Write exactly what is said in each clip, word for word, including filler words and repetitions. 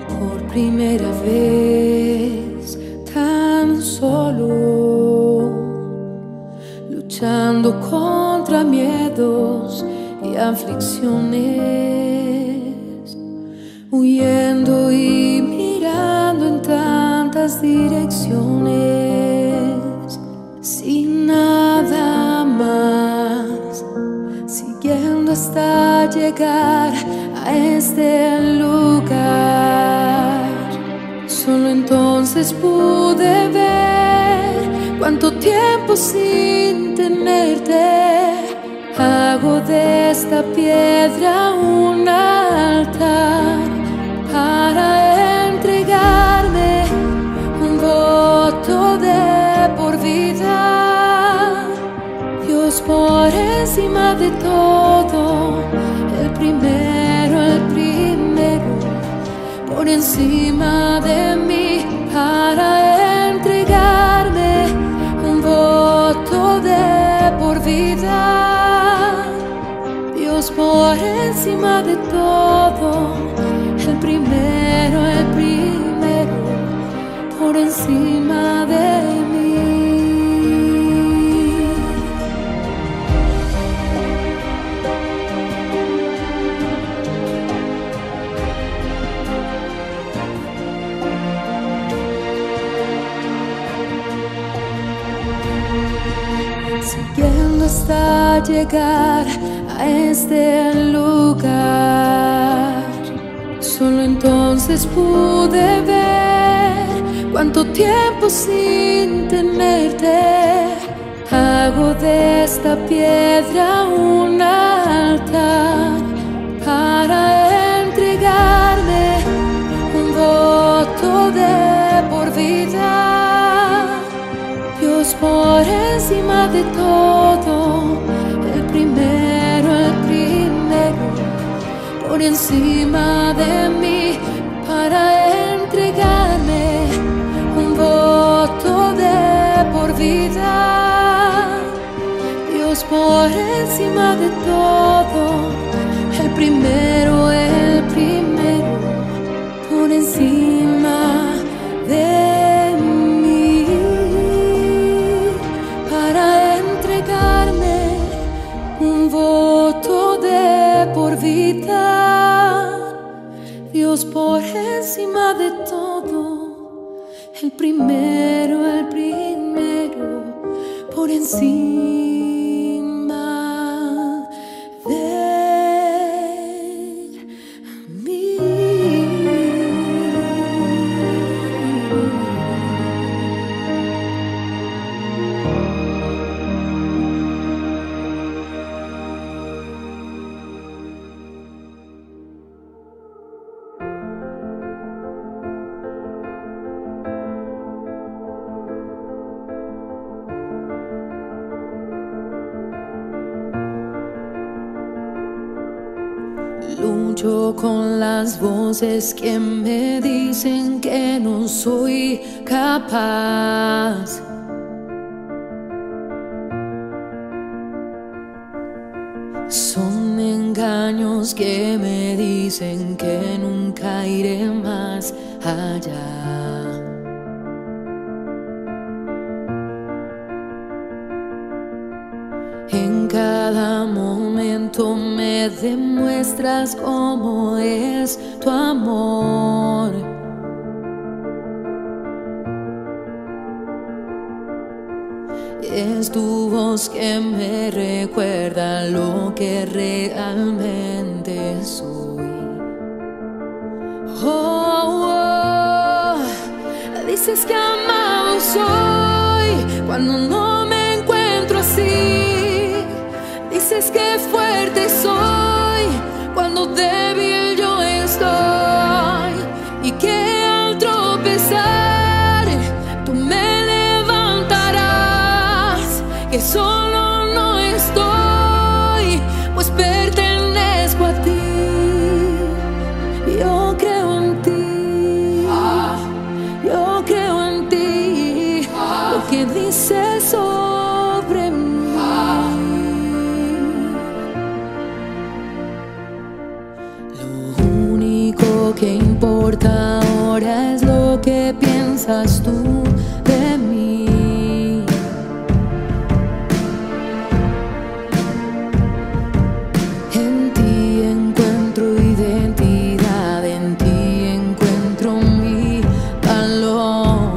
por primera vez tan solo, luchando contra miedos y aflicciones, huyendo y mirando en tantas direcciones, sin nada más, siguiendo hasta llegar a este lugar. Solo entonces pude ver cuánto tiempo sin tenerte. Hago de esta piedra un altar para entregarme un voto de por vida. Dios por encima de todo, el primero, el primero, por encima de mí, para entregarme un voto de por vida. Dios por encima de todo, el primero, el primero, por encima de mí. Siguiendo hasta llegar a este lugar, solo entonces pude ver cuánto tiempo sin tenerte. Hago de esta piedra un altar para entregarme un voto de por vida. Dios por encima de todo, el primero, el primero, por encima de mí, para entregarme un voto de por vida. Dios por encima de todo, el primero, el primero, por encima de mí, para entregarme un voto de por vida. Dios por encima de todo, el primero, el primero, por encima de mí. Lucho con las voces que me dicen que no soy capaz. Son engaños que me dicen que nunca iré más allá. En cada momento me demuestras cómo es tu amor. Es tu voz que me recuerda lo que realmente soy. Oh, oh, dices que amado soy cuando no me encuentro así. Dices que fuerte soy cuando débil yo estoy, y que al tropezar tú me levantarás, que solo no estoy, pues pertenezco a ti. Yo creo en ti, yo creo en ti, lo que dices sobre mí. Lo que importa ahora es lo que piensas tú de mí. En ti encuentro identidad, en ti encuentro mi valor.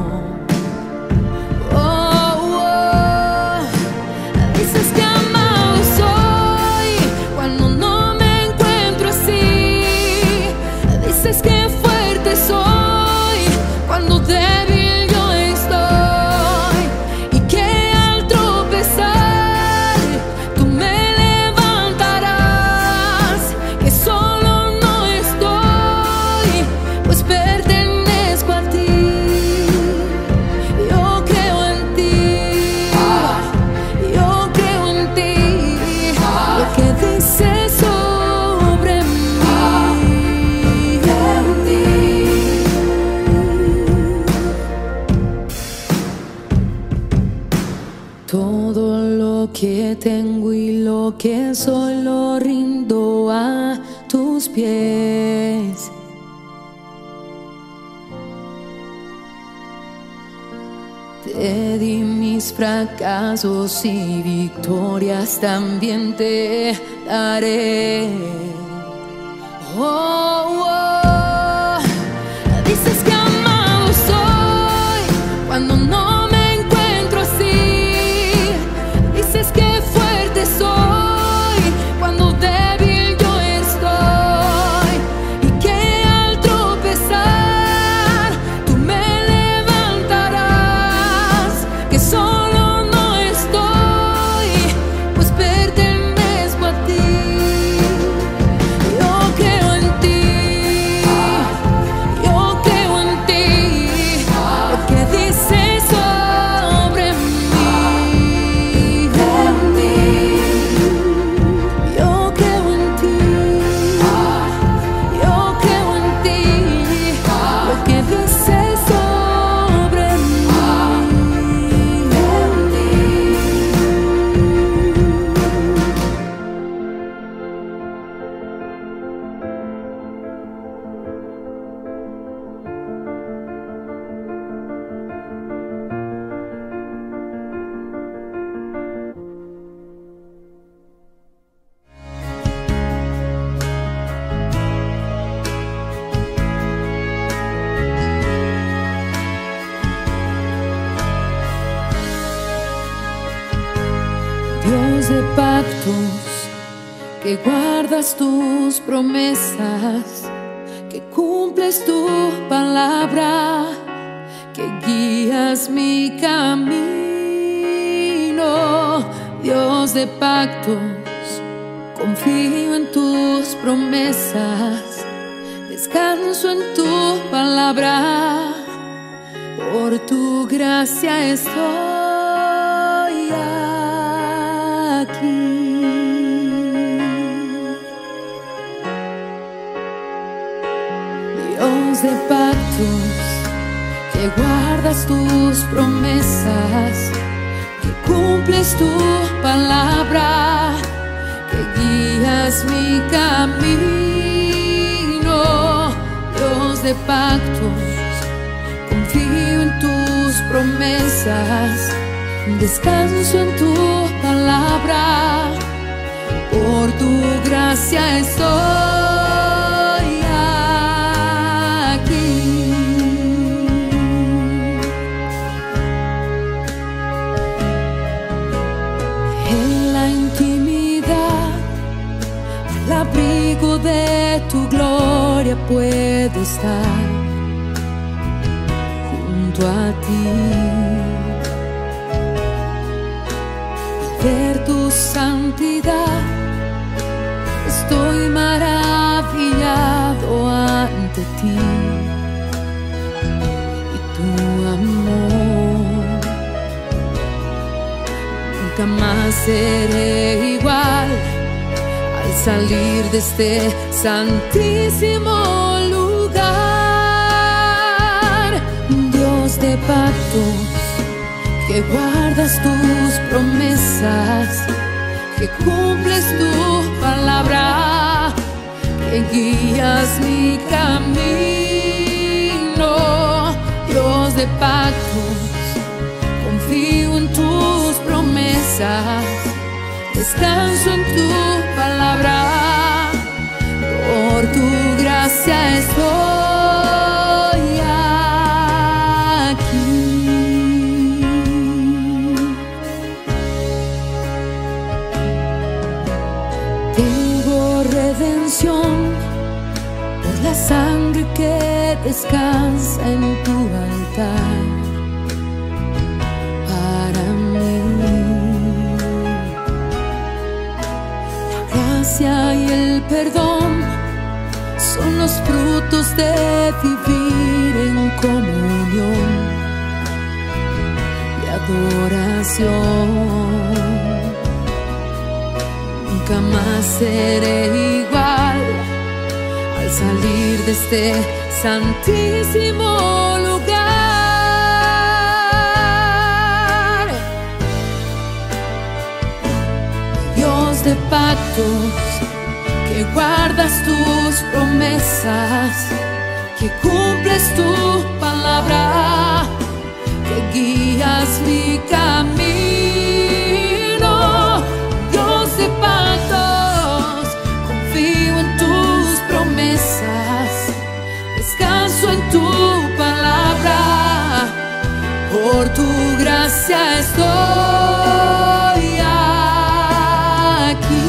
Oh, oh. Dices que amado soy cuando no me encuentro así. Dices que fuerte soy cuando débil yo estoy, y que al tropezar tú me levantarás, que solo no estoy, pues pertenezco a ti. Yo creo en ti, yo creo en ti, lo que dices sobre mí. Todo lo que tengo y lo que soy lo rindo a tus pies. Te di mis fracasos y victorias, también te daré. Oh, oh. Dices que amado soy cuando no me encuentro así. Dices que fuerte soy cuando débil yo estoy, y que al tropezar tú me levantarás, que solo no estoy, pues pertenezco a ti. Yo creo en ti, yo creo en ti, lo que dices sobre mí. Yo creo en ti, yo creo en ti, lo que dices sobre mí. Dios de pactos, que guardas tus promesas, que cumples tu palabra, que guías mi camino. Dios de pactos, confío en tus promesas, descanso en tu palabra, por tu gracia estoy aquí. Dios de pactos, que guardas tus promesas, que cumples tu palabra, que guías mi camino. Dios de pactos, confío en tus promesas, descanso en tu palabra, por tu gracia estoy aquí. En la intimidad, al abrigo de tu gloria puedo estar junto a ti. Ver tu santidad, estoy maravillado ante ti, y tu amor. Nunca más seré igual al salir de este santísimo lugar. Dios de pactos, que guardas tus promesas, que cumples tu palabra, que guías mi camino. pactos, confío en tus promesas, descanso en tu palabra, por tu gracia estoy aquí. Tengo redención por la sangre que descansa en tu altar para mí. La gracia y el perdón son los frutos de vivir en comunión y adoración. Nunca más seré igual al salir de este santísimo lugar. Dios de pactos, que guardas tus promesas, que cumples tu palabra, que guías mi camino. Dios de pactos, confío en tus promesas, descanso en tu palabra, por tu gracia estoy aquí.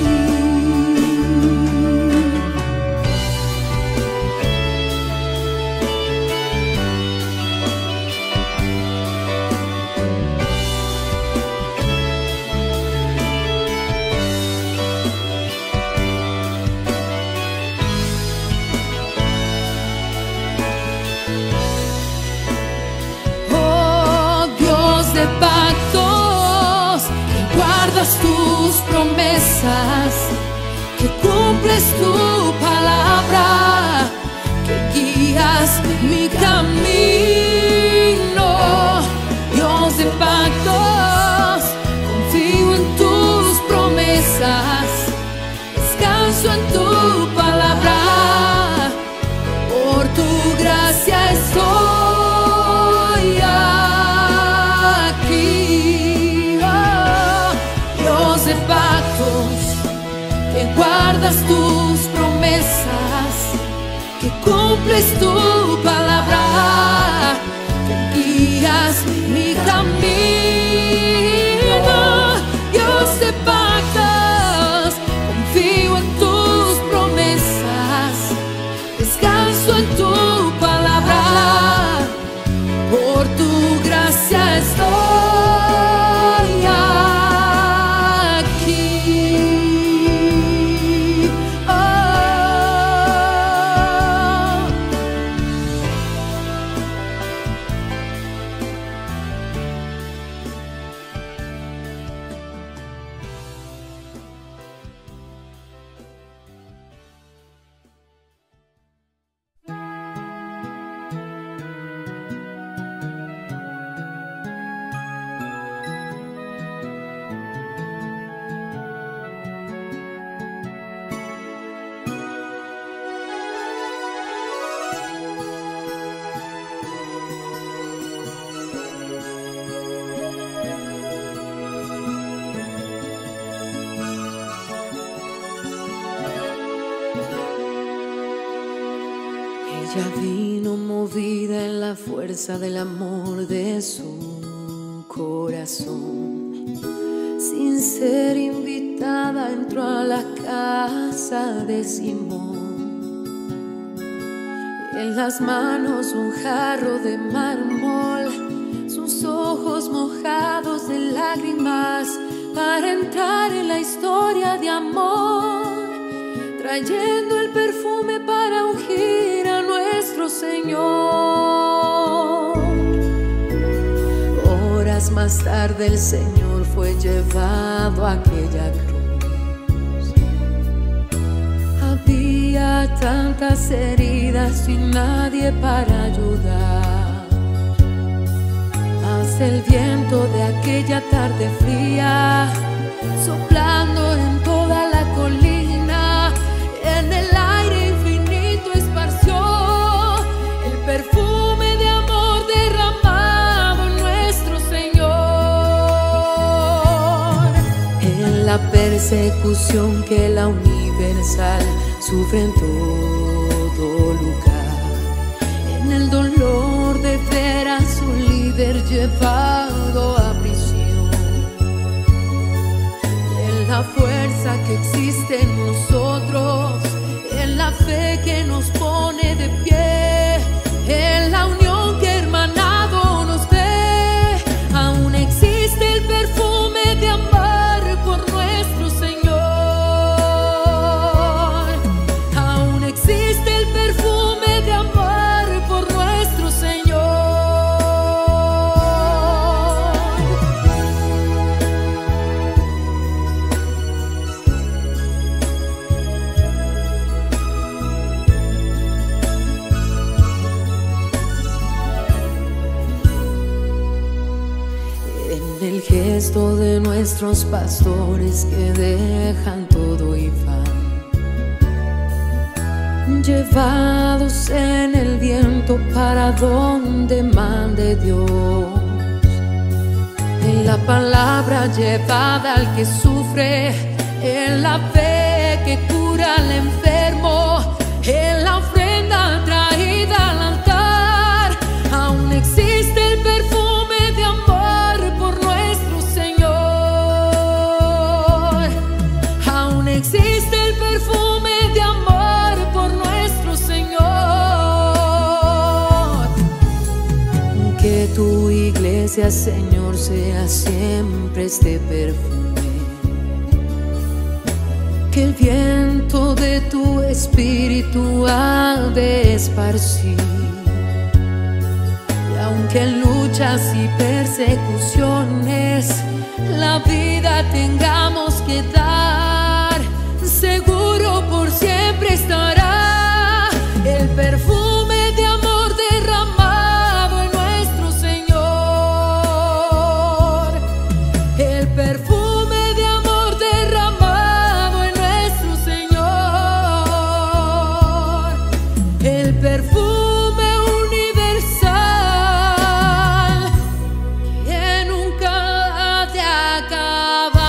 Pactos, que guardas tus promesas, que cumples tu palabra, que guías mi camino. Dios de pactos, confío en tus promesas, descanso en tu palabra, por tu gracia estoy. Que guardas tus promesas, que cumples tu palabra, que guías mi camino. Dios de pactos, confío en tus promesas, descanso en tu palabra, por tu gracia estoy. Ella vino movida en la fuerza del amor de su corazón. Sin ser invitada entró a la casa de Simón. En las manos un jarro de mármol, sus ojos mojados de lágrimas, para entrar en la historia de amor, trayendo el perfume para ungir a nuestro Señor. Horas más tarde el Señor fue llevado a aquella cruz. Había tantas heridas y nadie para ayudar. Mas el viento de aquella tarde fría, soplando en toda la colina, en el aire infinito esparció el perfume de amor derramado. persecución que la universal sufre en todo lugar. En el dolor de ver a su líder llevado a prisión, en la fuerza que existe en nosotros, en la fe que nos pone de pie, en la unión que hermanado nos ve, aún existe el perfume de amar por nuestro Señor. Aún existe el perfume de amar por nuestro Señor. En el gesto de nuestros pastores que dejan todo y van, llevados en el viento para donde mande Dios. En la palabra llevada al que sufre, en la fe que cura al enfermo, en la ofrenda traída al altar, aún existe el perfume de amor por nuestro Señor. Aún existe el perfume de amor por nuestro Señor. Que tu iglesia, Señor, sea siempre este perfume, que el viento de tu espíritu ha de esparcir. Y aunque en luchas y persecuciones la vida tengamos que dar, seguro por siempre estará el perfume de amor derramado en nuestro Señor. El perfume de amor derramado en nuestro Señor. El perfume universal que nunca ha de acabar.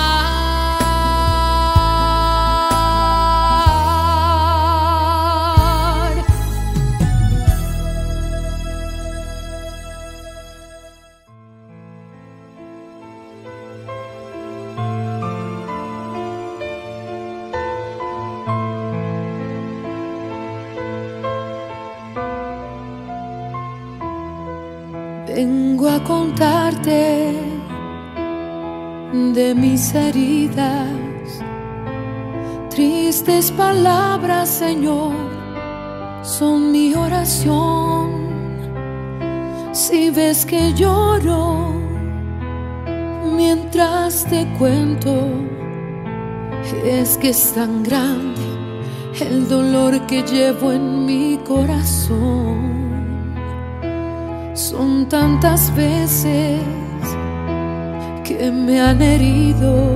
Vengo a contarte de mis heridas, tristes palabras, Señor, son mi oración. Si ves que lloro mientras te cuento, es que es tan grande el dolor que llevo en mi corazón. Son tantas veces que me han herido,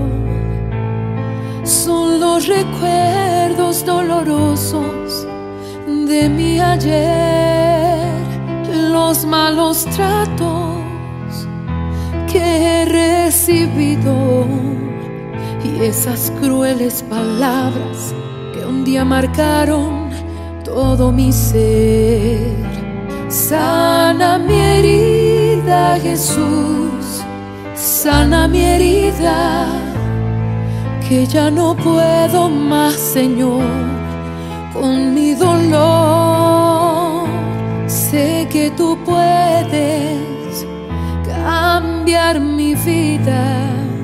son los recuerdos dolorosos de mi ayer, los malos tratos que he recibido y esas crueles palabras que un día marcaron todo mi ser. Sana mi herida, Jesús, sana mi herida, que ya no puedo más, Señor, con mi dolor. Sé que tú puedes cambiar mi vida,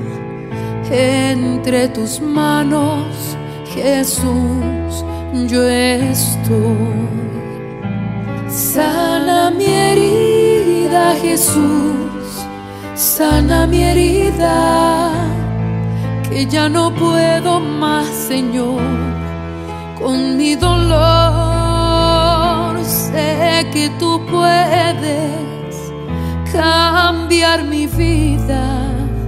entre tus manos, Jesús, yo estoy. Sana mi herida, Jesús, sana mi herida, que ya no puedo más, Señor, con mi dolor. Sé que tú puedes cambiar mi vida,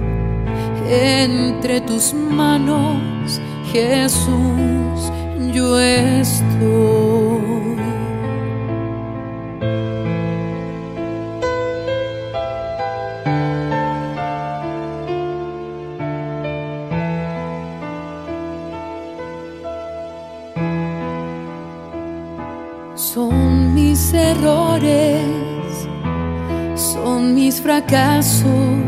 entre tus manos, Jesús, yo estoy. mis errores, son mis fracasos,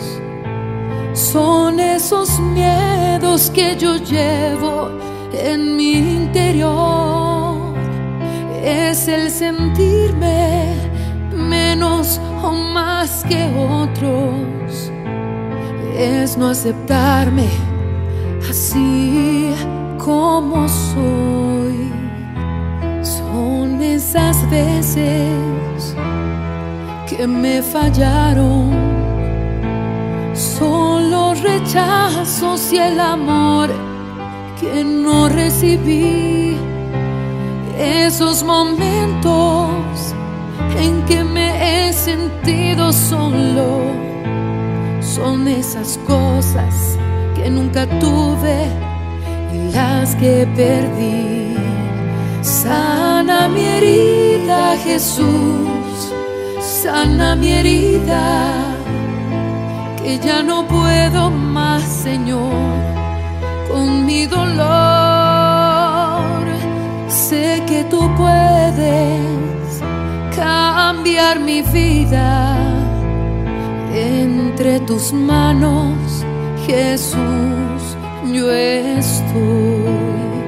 son esos miedos que yo llevo en mi interior. Es el sentirme menos o más que otros, es no aceptarme así como soy. Son esas veces que me fallaron, son los rechazos y el amor que no recibí, esos momentos en que me he sentido solo, son esas cosas que nunca tuve y las que perdí. Sana mi herida, Jesús, sana mi herida, que ya no puedo más, Señor, con mi dolor. Sé que tú puedes cambiar mi vida. Entre tus manos, Jesús, yo estoy.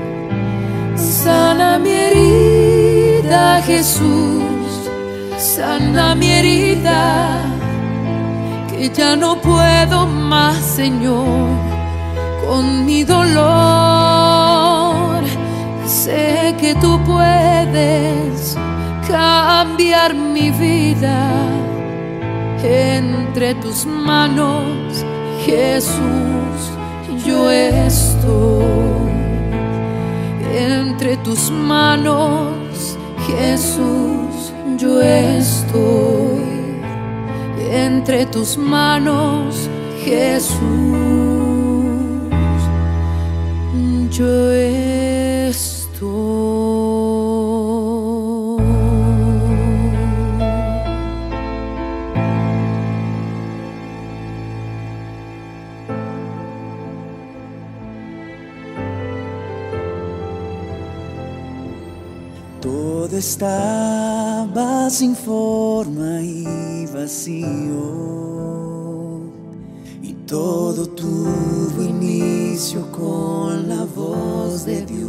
Sana mi herida, Jesús, sana mi herida, que ya no puedo más, Señor, con mi dolor. Sé que tú puedes cambiar mi vida. Entre tus manos, Jesús, yo estoy. Entre tus manos, Jesús, yo estoy. Entre tus manos, Jesús, yo estoy. Todo estaba sin forma y vacío, y todo tuvo inicio con la voz de Dios.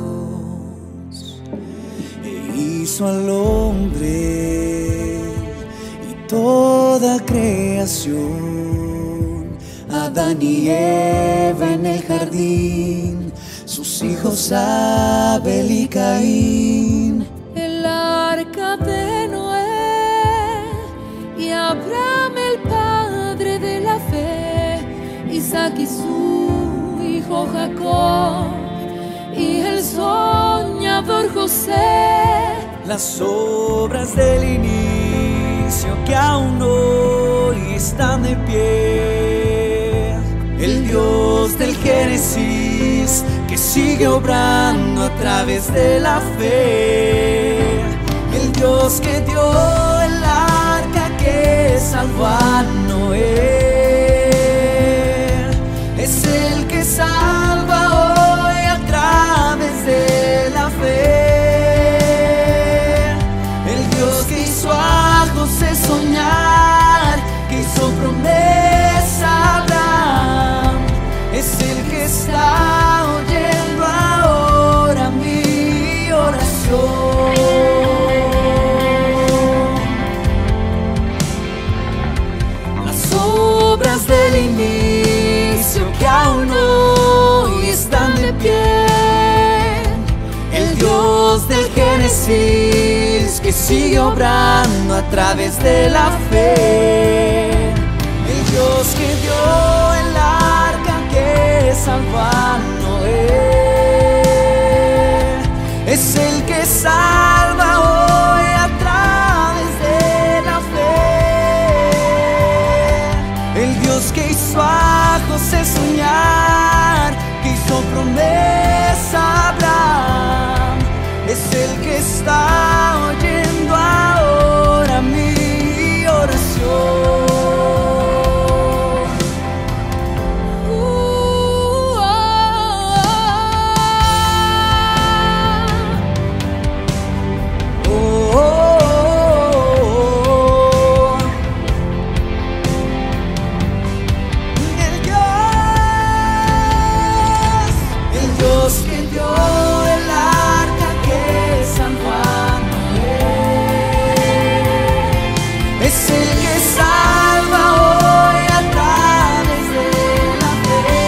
E hizo al hombre y toda creación, Adán y Eva en el jardín, sus hijos Abel y Caín, el arca de Noé y Abraham, el padre de la fe, Isaac y su hijo Jacob, y el soñador José. Las obras del inicio que aún hoy están de pie, el Dios del Génesis que sigue obrando a través de la fe, el Dios que dio el arca que salvó a Noé, es el que salva hoy a través de la fe, el Dios que hizo a José soñar, que hizo promesa a Abraham, es el que está oyendo ahora mi oración. Las obras del inicio que aún hoy están de pie, el Dios del Génesis que sigue obrando a través de la fe, el Dios que dio el arca que salvó a Noé, es el que salva hoy a través de la fe, el Dios que hizo a José soñar, que hizo promesa a Abraham, es el que está oyendo ahora mi oración. Oh, oh, oh. Es el que salva hoy a través de la fe.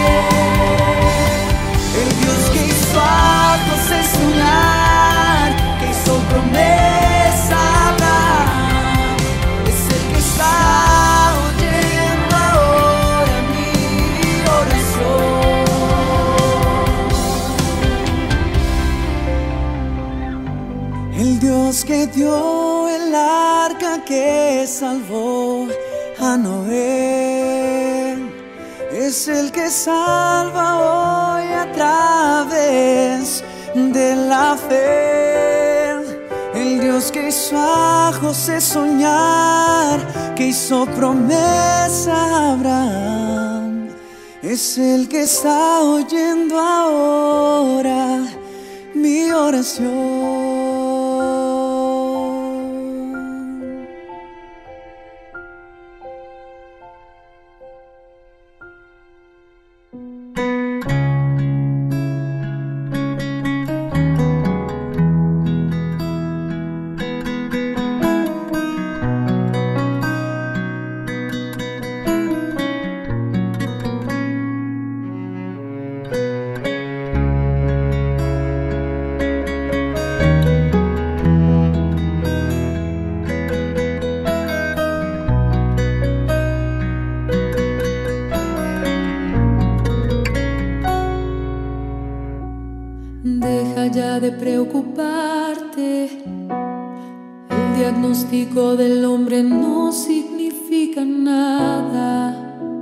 El Dios que hizo a José soñar, que hizo promesa a Abraham, es el que está oyendo ahora mi oración. El Dios que dio el arca que salvó a Noé es el que salva hoy a través de la fe. El Dios que hizo a José soñar, que hizo promesa a Abraham, es el que está oyendo ahora mi oración. Deja ya de preocuparte. El diagnóstico del hombre no significa nada.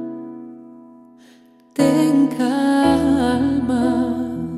Ten calma.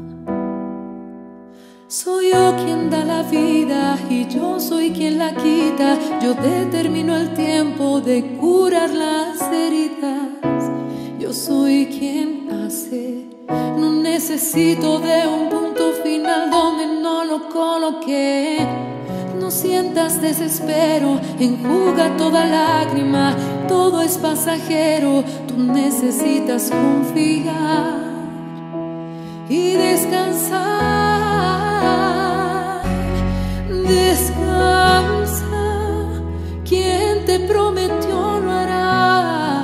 Soy yo quien da la vida y yo soy quien la quita. Yo determino el tiempo de curar las heridas. Yo soy quien hace. No necesito de un punto final donde no lo coloqué. No sientas desespero, enjuga toda lágrima. Todo es pasajero, tú necesitas confiar y descansar. Descansa, quien te prometió lo hará.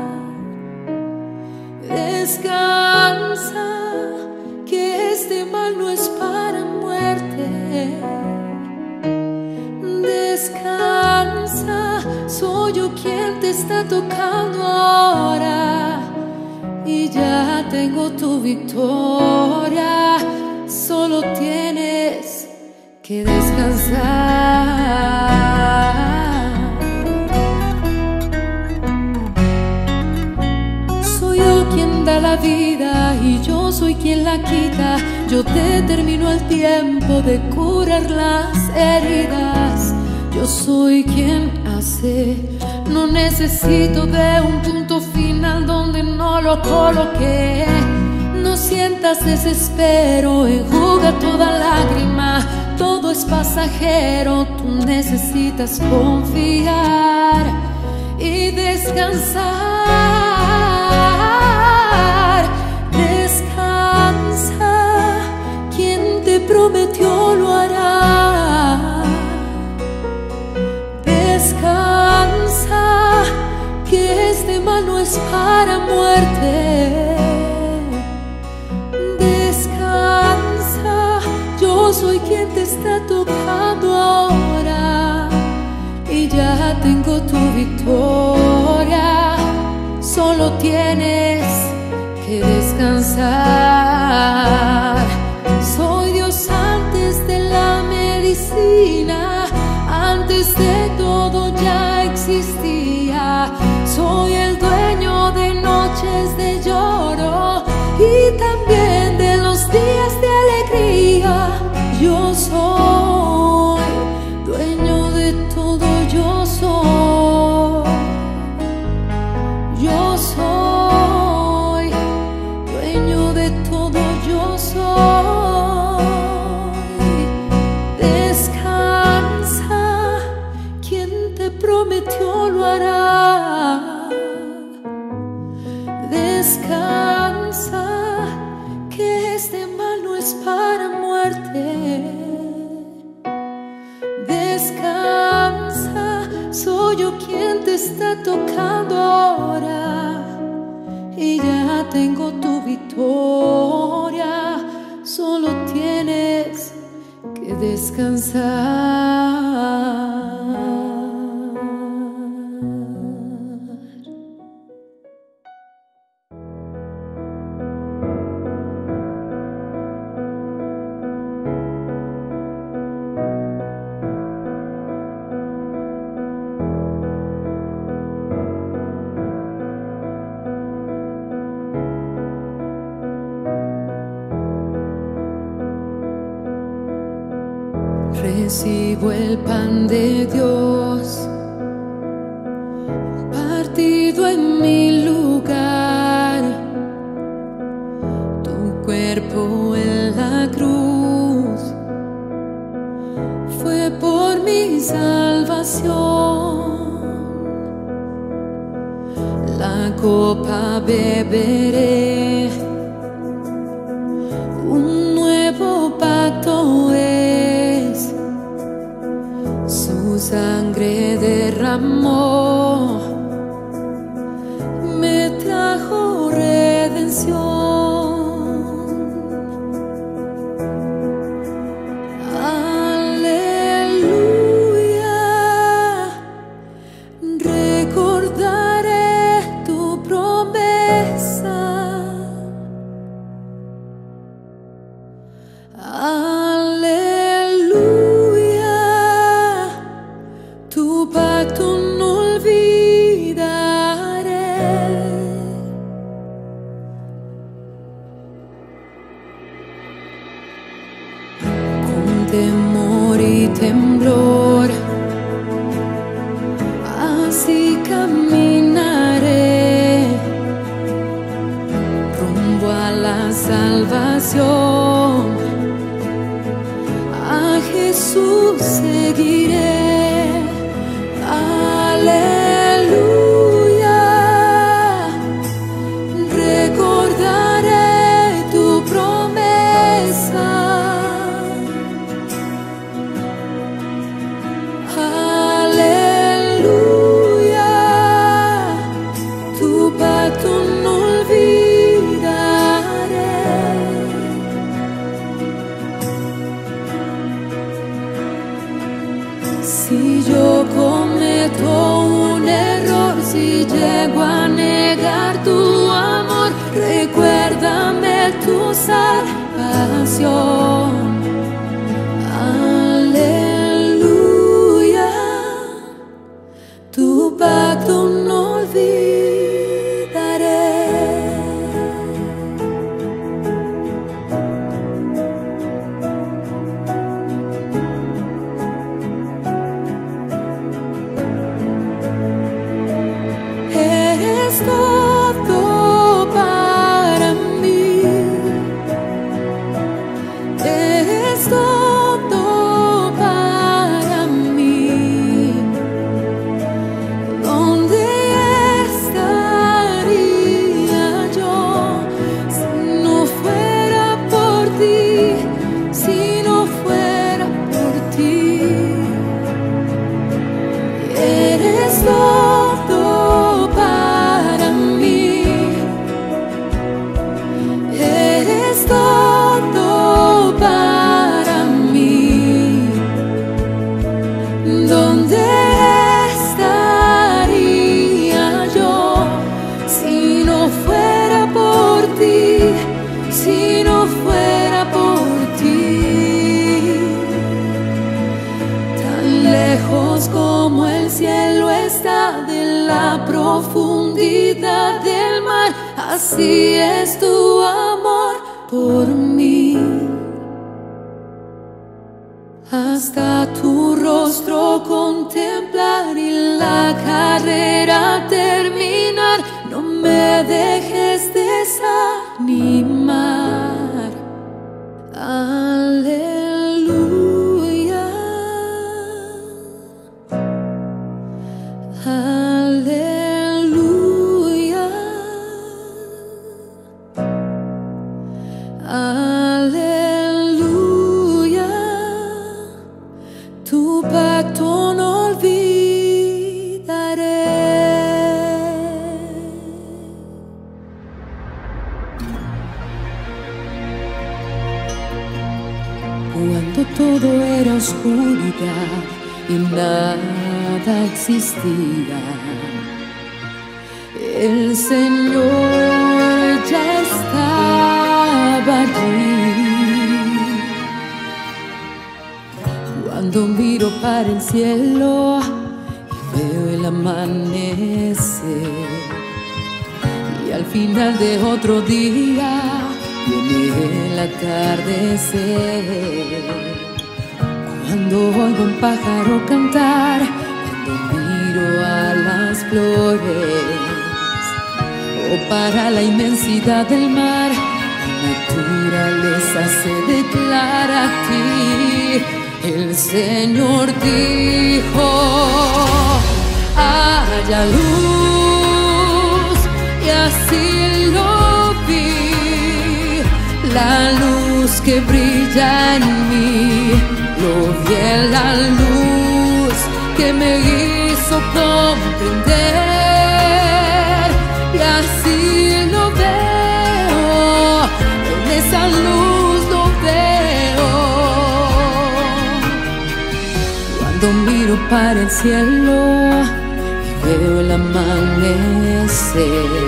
Descansa, que este mal no es para muerte. Descansa, soy yo quien te está tocando ahora y ya tengo tu victoria. Solo tienes que descansar. Soy yo quien da la vida y yo soy quien la quita. Yo determino el tiempo de curar las heridas. Yo soy quien hace. No necesito de un punto final donde no lo coloqué. No sientas desespero, enjuga toda lágrima. Todo es pasajero, tú necesitas confiar y descansar. Descansa, quien te prometió lo hará. Descansa, que este mal no es para muerte. Descansa, yo soy quien te está tocando ahora y ya tengo tu victoria. Solo tienes que descansar. Soy Dios antes de la medicina, antes de todo ya existía. Soy el dueño de noches de lloro y también de los días de alegría. Yo soy dueño de todo, yo soy. Yo soy dueño de todo, yo soy. Descansa, quien te prometió lo hará. soy yo quien te está tocando ahora y ya tengo tu victoria. Solo tienes que descansar. Recibo el pan de Dios, partido en mi lugar, tu cuerpo en la cruz, fue por mi salvación. La copa beberé, un nuevo pacto es. Su sangre derramó, me trajo redención. Aleluya, recordaré tu promesa. Tu pacto no olvidaré. Con temor y temblor, así caminaré rumbo a la salvación. A Jesús seguiré. Aleluya, recordaré tu promesa. Aleluya, tu pacto no olvidaré. Si yo cometo un error, si llego a negar tu amor, recuérdame tu salvación. Aleluya, tu pacto no olvidaré. Eres todo para mí, eres todo para mí. ¿Dónde estaría yo si no fuera por ti? Si no fuera por ti, eres todo para mí, eres todo para mí. ¿Dónde estaría yo si no fuera por ti? Si no fuera por ti. Tan lejos como el cielo está de la profundidad del mar, así es tu amor por mí. Hasta tu rostro contemplar y la carrera terminar, no me dejes desanimar. Aleluya, aleluya, aleluya, tu pacto no olvidaré. todo era oscuridad y nada existía. El Señor ya estaba allí. Cuando miro para el cielo y veo el amanecer, y al final de otro día viene el atardecer. Cuando oigo un pájaro cantar, cuando miro a las flores, o para la inmensidad del mar, la naturaleza se declara a ti. El Señor dijo: haya luz, y así lo vi. La luz que brilla en mí, lo vi en la luz que me hizo comprender, y así lo veo, en esa luz lo veo. Cuando miro para el cielo y veo el amanecer,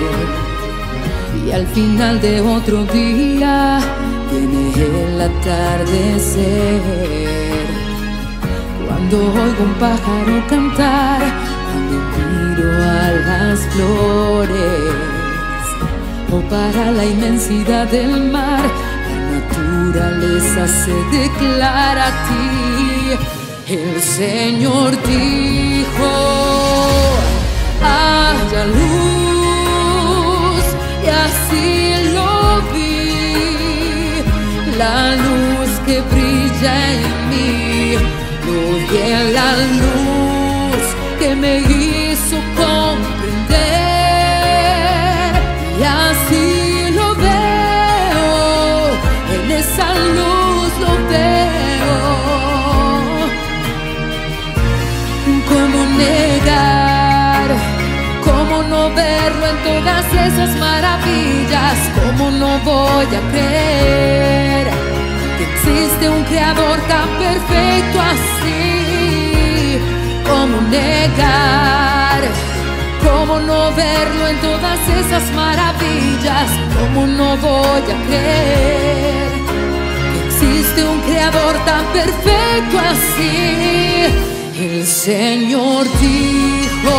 y al final de otro día viene el atardecer. Cuando oigo un pájaro cantar, cuando miro a las flores, o para la inmensidad del mar, la naturaleza se declara a ti. El Señor dijo: haya luz, y así lo vi. La luz que brilla en mí, lo vi en la luz que me hizo comprender, y así lo veo, en esa luz lo veo. ¿Cómo negar? ¿Cómo no verlo en todas esas maravillas? ¿Cómo no voy a creer que existe un creador tan perfecto así? ¿Cómo negar? ¿Cómo no verlo en todas esas maravillas? ¿Cómo no voy a creer que existe un creador tan perfecto así? El Señor dijo: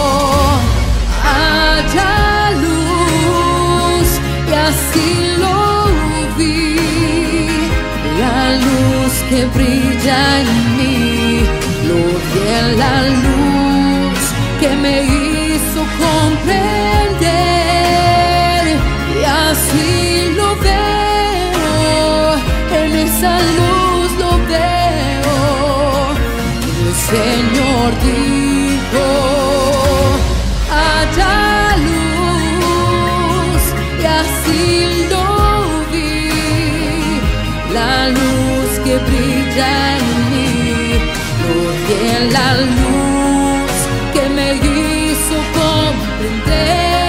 haya luz, y así lo vi. La luz que brilla en mí, lo vi en la luz que me hizo comprender, y así lo veo, en esa luz lo veo. El Señor dijo: haya luz, y así lo vi. La luz que brilla en mí, lo vi en la luz que me hizo comprender,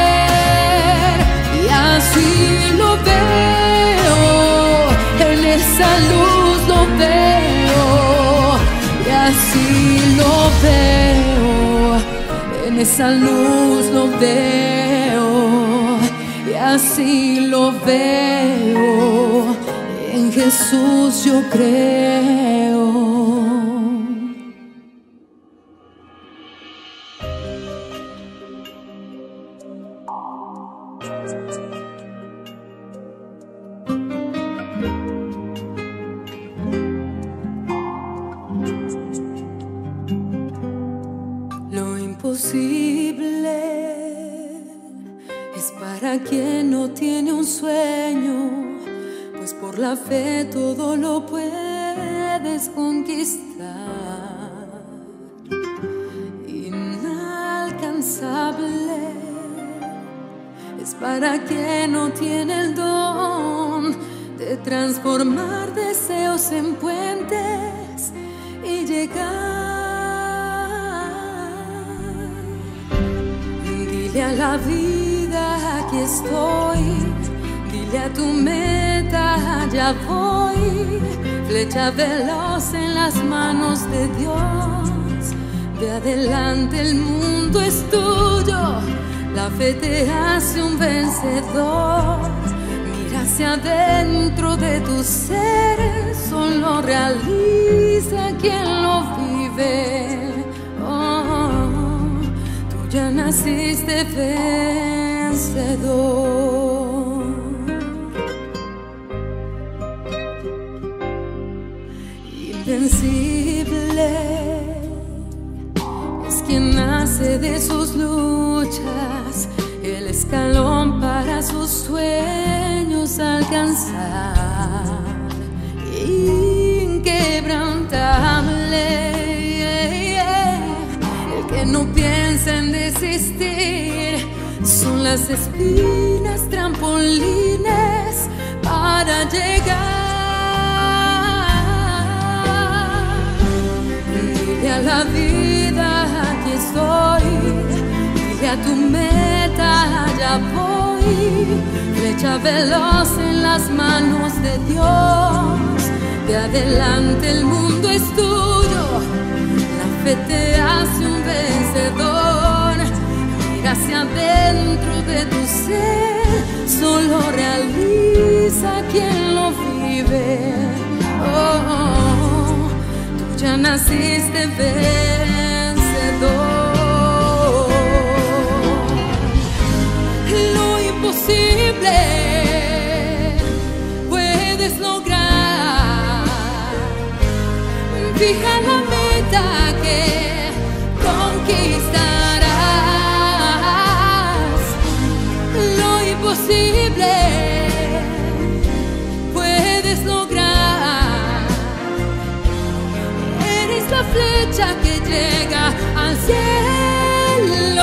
y así lo veo, en esa luz lo veo, y así lo veo, en esa luz lo veo, y así lo veo, en Jesús yo creo. Lo imposible es para quien no tiene un sueño, pues por la fe todo lo puedes conquistar. Inalcanzable es para quien no tiene el don de transformar deseos en puentes y llegar. Dile a la vida: aquí estoy. Dile a tu meta: ya voy. flecha veloz en las manos de Dios. De adelante el mundo es tuyo, la fe te hace un vencedor. Mira hacia adentro de tu ser, solo realiza quien lo vive. Oh, tú ya naciste vencedor. Invencible es quien nace de sus luchas, el escalón para sus sueños alcanzar. Inquebrantable, el que no piensa en desistir, son las espinas trampolines para llegar. Dile a la vida, aquí estoy, dile a tu meta, allá voy. Flecha veloz en las manos de Dios, de adelante el mundo es tuyo, la fe te hace un vencedor. Mira hacia adentro de tu ser, solo realiza quien lo vive. Oh, oh, tú ya naciste vencedor. Lo imposible puedes lograr. Fija la meta que conquistarás. Lo imposible puedes lograr. Eres la flecha que llega al cielo.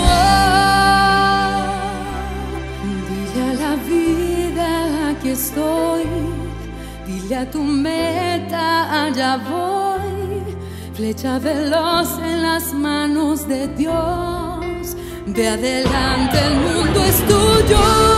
Dile a la vida, aquí estoy, dile a tu meta, allá voy. Flecha veloz en las manos de Dios, de adelante el mundo es tuyo.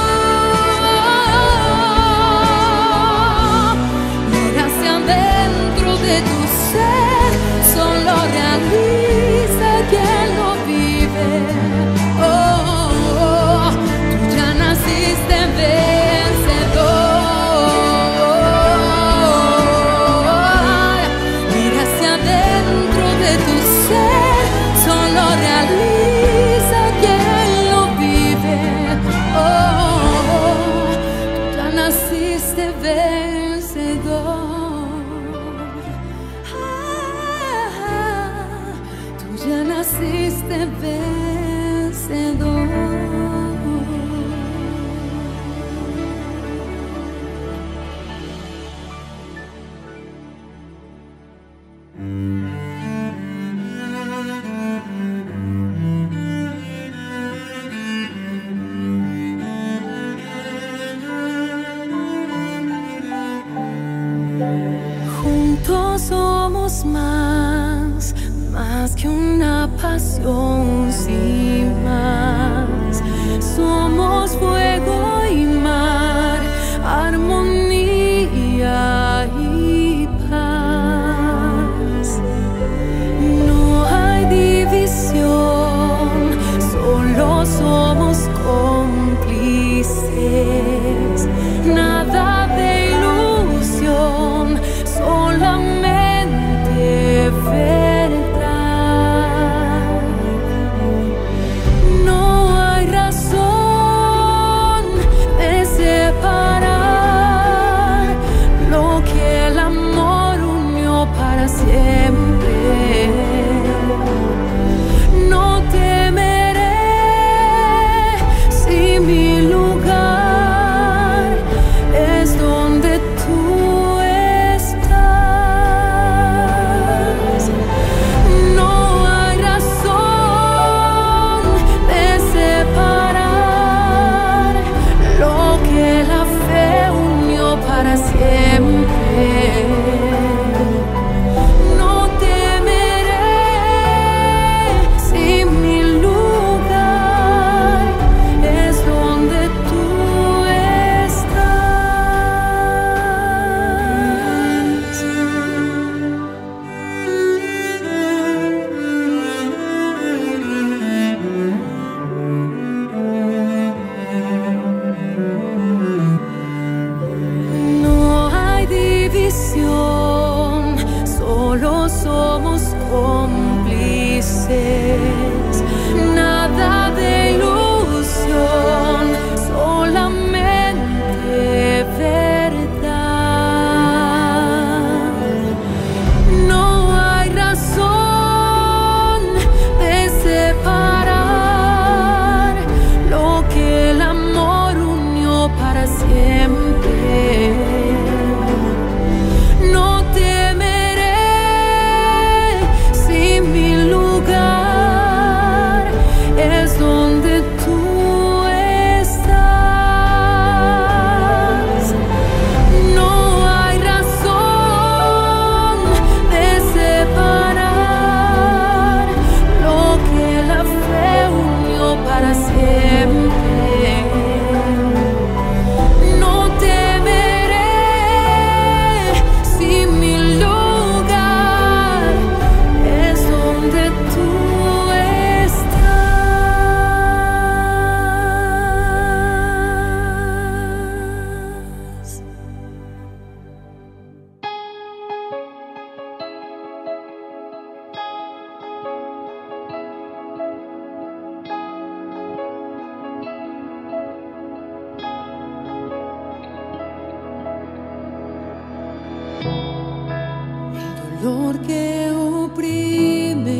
Mira hacia adentro de tu ser, solo realiza quien lo vive. Oh, oh, oh, tú ya naciste vencedor. Realiza quien lo vive. Oh, tú ya naciste vencedor. Ah, tú ya naciste vencedor. Somos más, más que una pasión sin más. Somos fuego y mar, armonía y paz. No hay división, solo somos cómplices. Nada de ilusión, solamente verdad. No hay razón de separar lo que el amor unió para siempre. No temeré si mi lugar es donde tú siempre. No temeré si mi lugar es donde tú estás. felices, nada de ilusión, solamente verdad. No hay razón de separar lo que el amor unió para siempre. No temeré si mi lugar es donde tú estás. No hay razón de separar lo que la fe unió para siempre. No temeré si mi lugar es donde tú estás. El dolor que oprime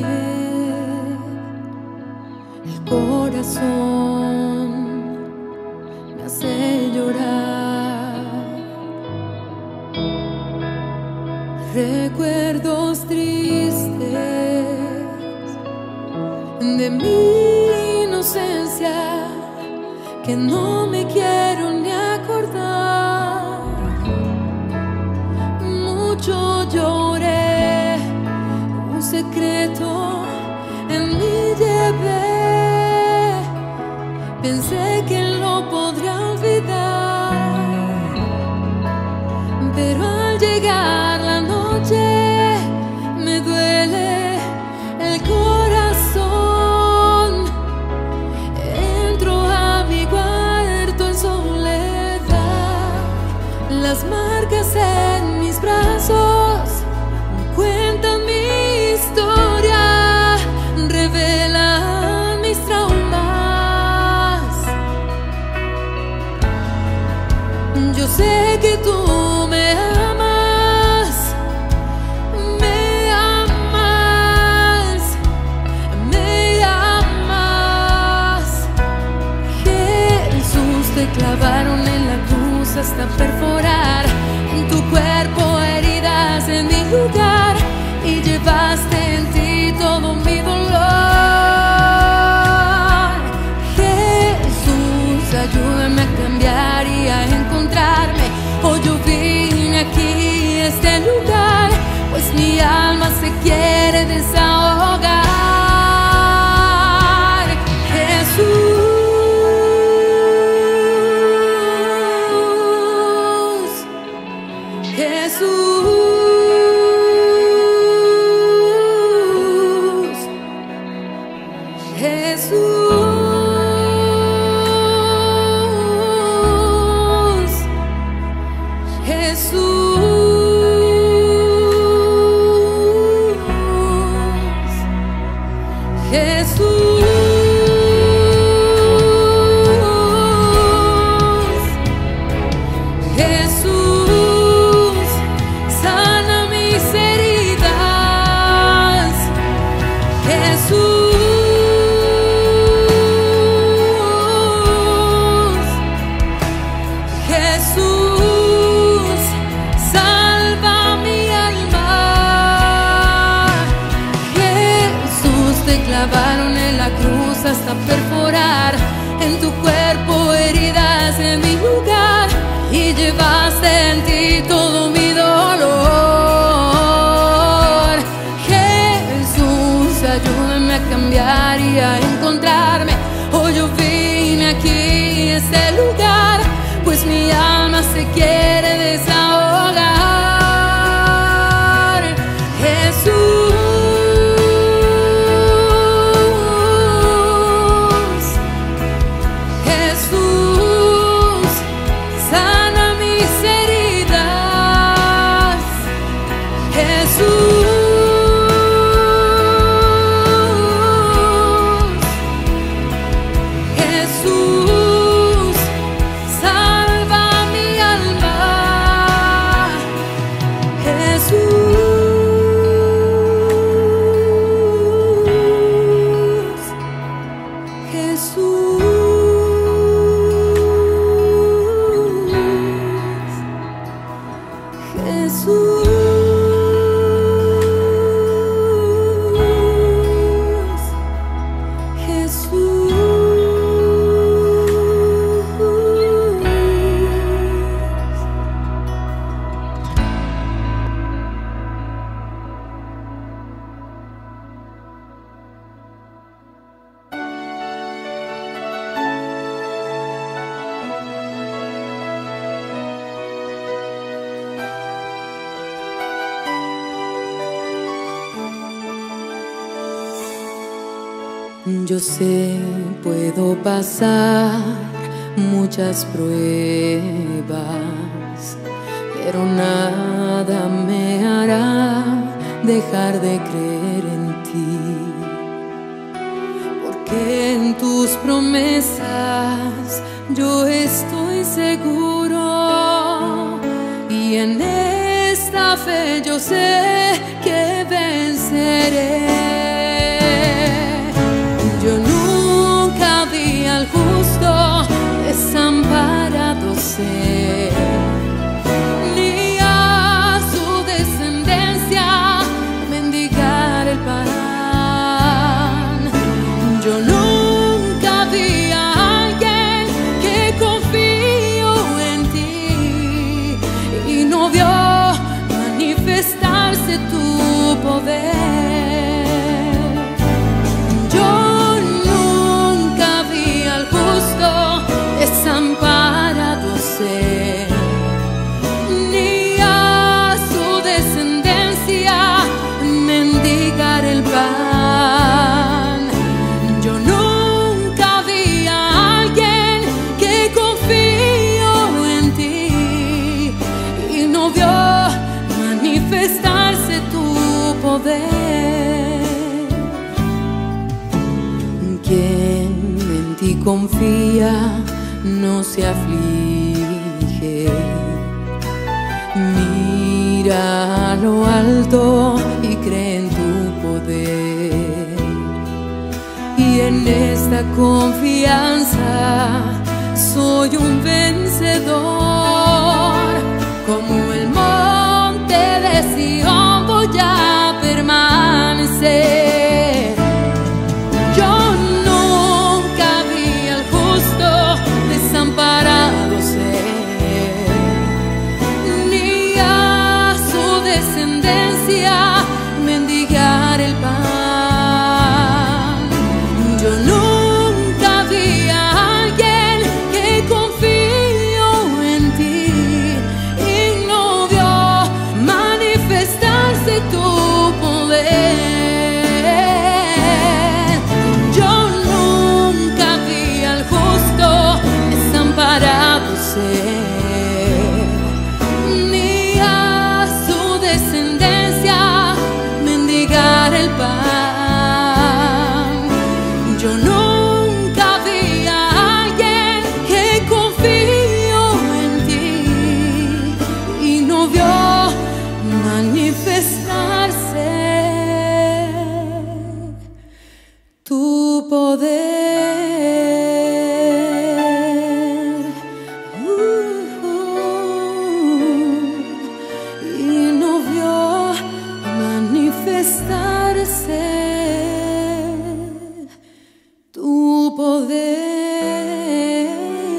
el corazón me hace llorar. Recuerdos tristes de mi inocencia que no me quiero ni acordar. Mucho lloré, un secreto en mí llevé. Pensé que lo podría olvidar, pero al llegar la noche me duele el corazón. Entro a mi cuarto en soledad, las marcas en mis brazos cuentan mi historia, revelan mis traumas. Yo sé que tú me amas, me amas, me amas. Jesús, te clavaron en la cruz hasta perforar en tu cuerpo heridas en mi lugar, y llevaste en ti todo mi dolor. Jesús, ayúdame a cambiar y a encontrarme. Hoy yo vine aquí a este lugar, pues mi alma se quiere desahogar. Jesús, Jesús, Jesús, Jesús, Jesús, Jesús, sana mis heridas. Jesús, Jesús, salva mi alma. Jesús, te clavaron en la cruz hasta perforar en tu cuerpo heridas en mi lugar, y llevaste en ti todo mi dolor. Jesús, ayúdame a cambiar y a encontrarme. Hoy yo vine aquí a este lugar, pues mi alma se quiere desahogar. Jesús, Jesús, sana mis heridas. 'Jesús, Yo sé, puedo pasar muchas pruebas, pero nada me hará dejar de creer en ti, porque en tus promesas yo estoy seguro, y en esta fe yo sé que venceré. Yo nunca vi al justo desamparado ser, ni a su descendencia mendigar el pan. Yo nunca vi a alguien que confió en ti y no vio manifestarse tu poder. Desamparado ser, ni a su descendencia mendigar el pan. Yo nunca vi a alguien que confió en ti y no vio manifestarse tu poder. Quien en ti confía no se aflige, mira a lo alto y cree en tu poder, y en esta confianza soy un vencedor. Como el monte de Sión voy a permanecer. Desamparado ser, ni a su descendencia mendigar el pan. Yo nunca vi a alguien que confió en ti y no vio manifestarse tu poder. Desamparado ser, ni a su descendencia mendigar el pan. Yo nunca vi a alguien que confió en ti y no vio manifestarse tu poder. Tu poder.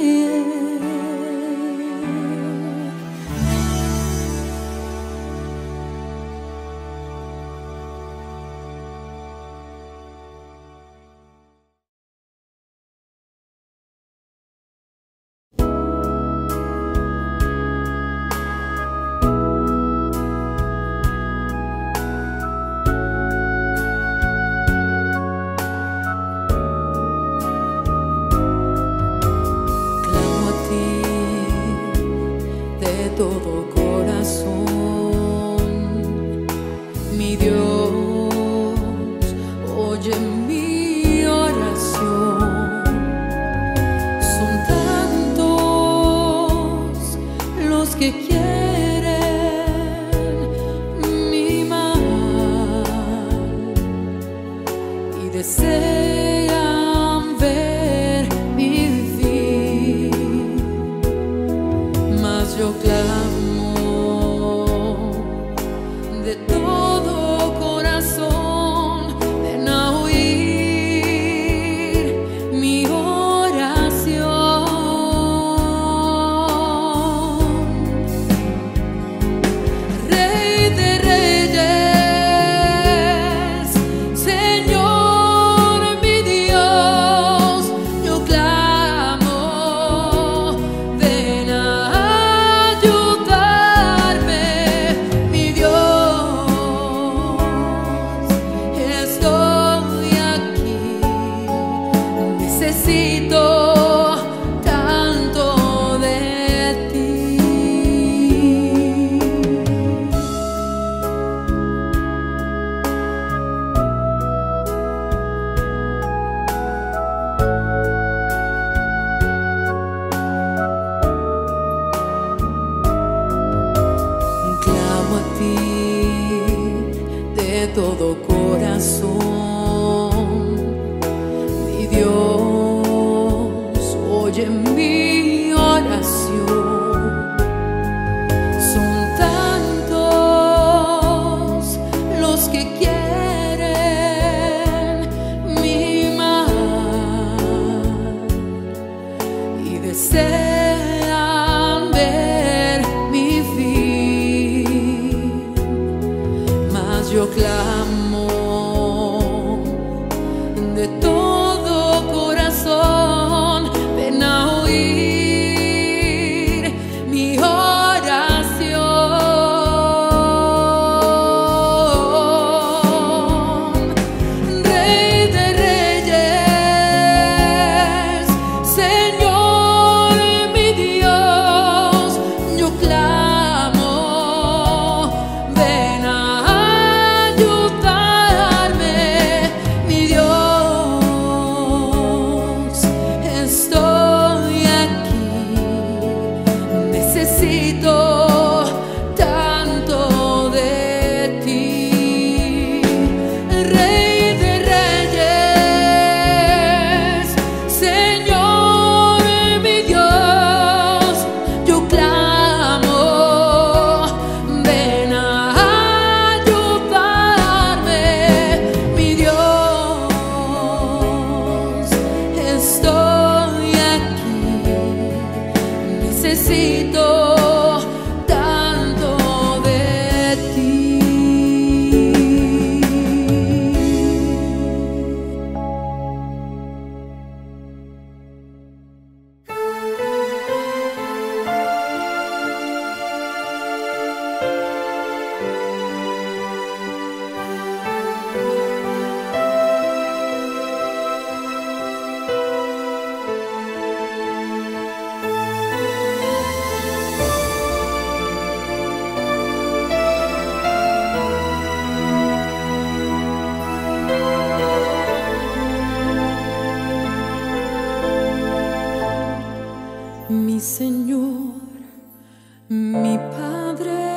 Todo corazón, mi Dios, oye mi oración. Son tantos los que quieren mi mal y desean ver mi fin, mas yo clamo de todo corazón, ven a oír mi oración. Rey de reyes, Señor mi necesito tanto de ti. Clamo a ti de todo corazón, mi Dios, oye mi oración. Son tantos los que quieren mi mal y desean ver mi fin, mas yo clamo de todo corazón, ven a oír mi oración. Rey de reyes, Señor mi Dios, yo clamo, ven a ayudarme, mi Dios, estoy aquí, necesito tanto de ti. Rey de reyes, Señor mi Dios, yo clamo, ven a ayudarme, mi Dios, estoy aquí, necesito tanto de ti. Mi Señor, mi Padre,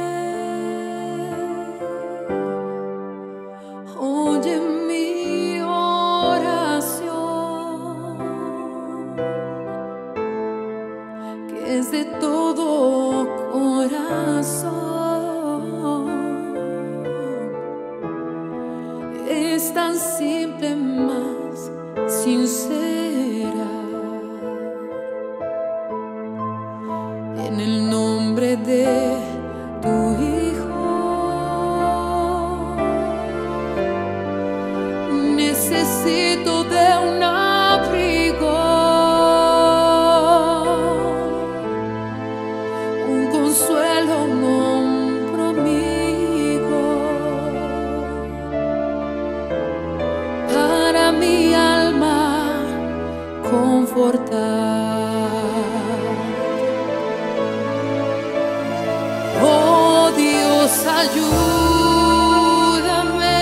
oye mi oración, que es de todo corazón. Es tan simple, más sincera. En el nombre de tu Hijo, necesito de un abrigo, un consuelo, un hombro amigo para mi alma confortar. Oh Dios, ayúdame,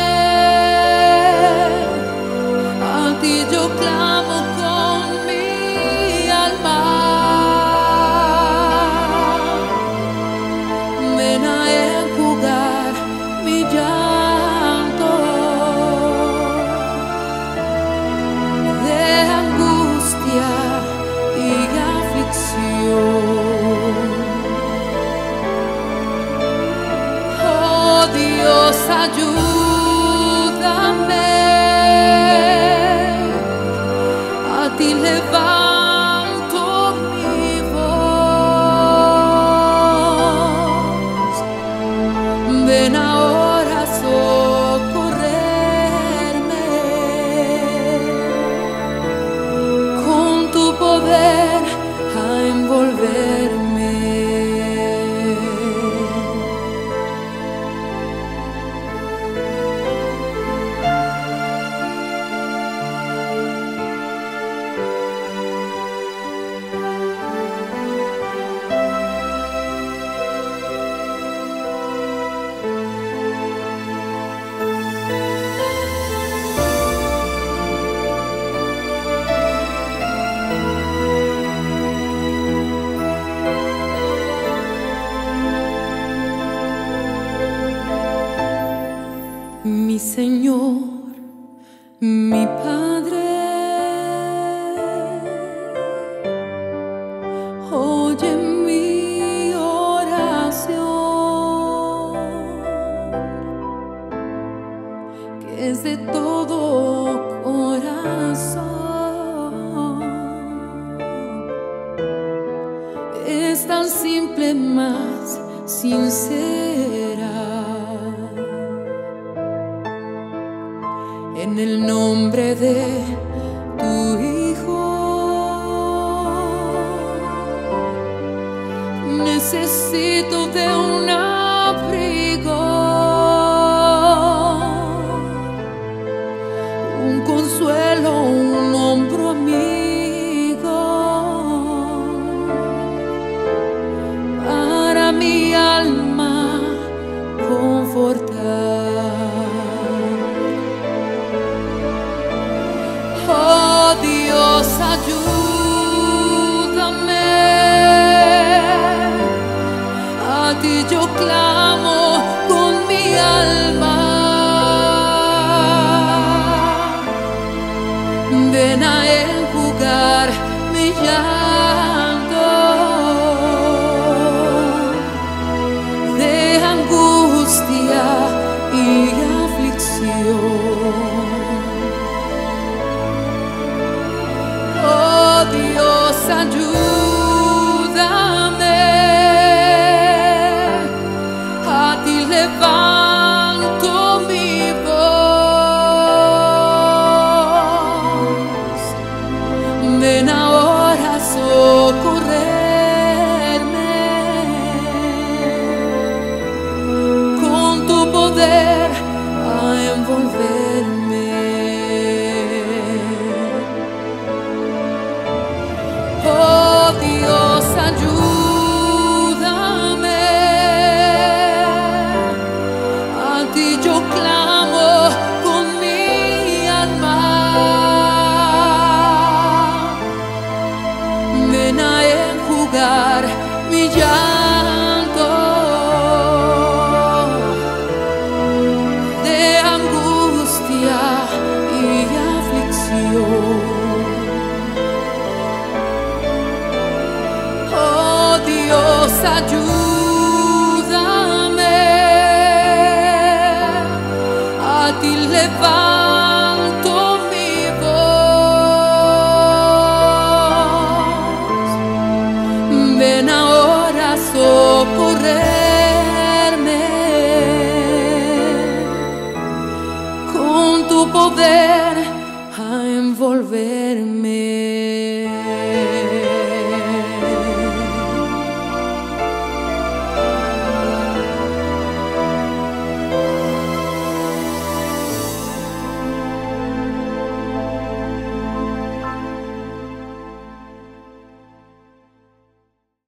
a ti yo clamo con mi alma. Ven a enjugar mi llanto de angustia mi Padre, oye mi oración, que es de todo corazón. Es tan simple, más sincera. En el nombre de tu Hijo, necesito de un abrigo, un consuelo, un hombro amigo para mi alma confortar. Oh Dios, ayúdame, a ti yo clamo con mi alma. Ven a enjugar mi llanto de angustia y aflicción. Oh Dios, ayúdame, a ti levanto mi voz. Ven ahora a socorrerme, con tu poder a envolverme. Oh Dios, ayúdame, a ti yo clamo con mi alma. Ven a enjugar mi llanto de angustia y aflicción. Dios, ayúdame, a ti levanto mi voz. Ven ahora a socorrerme, con tu poder a envolverme.